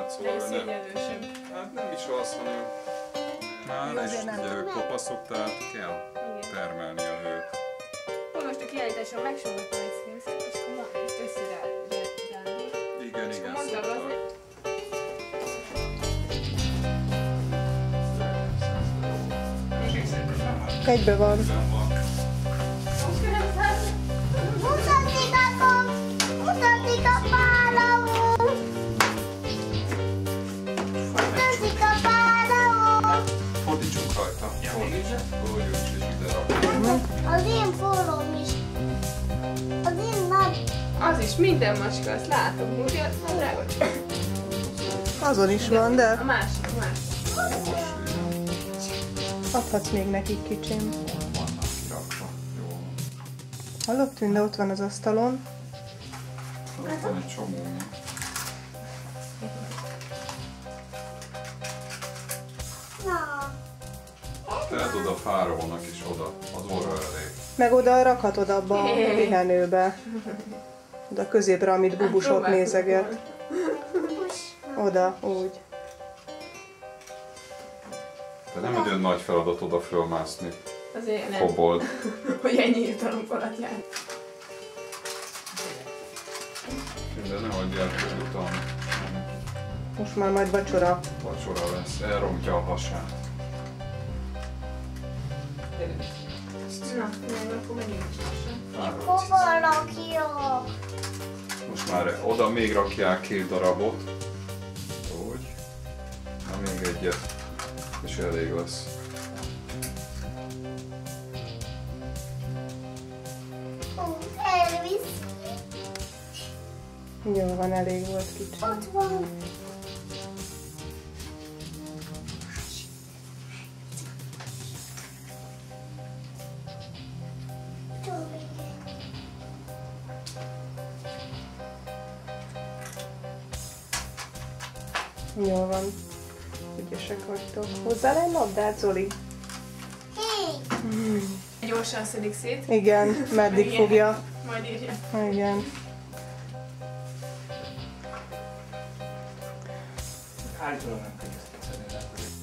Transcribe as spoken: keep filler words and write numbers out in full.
Hát szóval De nem, szégyenlősöm. hát nem is az, hanem már is ugye ők kopaszok, tehát kell Igen. termelni a hőt. Hol most a kiállításon megsógottam egy színszét, és akkor ma is össze rándul. Igen, igen, mondtad szoktak. az- Egybe van. Egyben van. Mutatik a mutatik a pálawó. Mutatik a pálawó. Fordítsunk rajta. Fordítsunk. Hogy ő is ide rakjuk. Az én forróm is. Az én nagy. Az is minden macska, azt látom, ugye? Na, drága csak. Azon is van, A de másik, a másik. adhatsz még nekik, kicsim. Vannak kirakva. Jó. Hallott, Tünde, ott van az asztalon. Ott van egy csomó. Na. Tehát oda fáraónak is oda, az orra elég. Meg oda rakhatod abba a pihenőbe. Oda középre, amit bubusok nézeget. Oda, úgy. De nem egy olyan nagy feladat oda fölmászni. Azért nem, Kobold. hogy ennyi jutalom alatt jár. De ne hagyjál, hogy utána Most már majd vacsora. vacsora lesz. Elrontja a hasát. Na, nem, akkor menjünk lassan. Fáraó. Hova lakjak? Most már oda még rakják két darabot. Úgy. Na még egyet. És elég lesz. Ó, elvisz. Jó van, elég volt, kicsi. Ott van. Jó van. Ügyesek vagytok. Hozzá egy labdát, Zoli? Hé! Gyorsan szedik szét. Igen, meddig Igen. fogja. Majd írja. Igen. Állítólag nem könnyű szedni.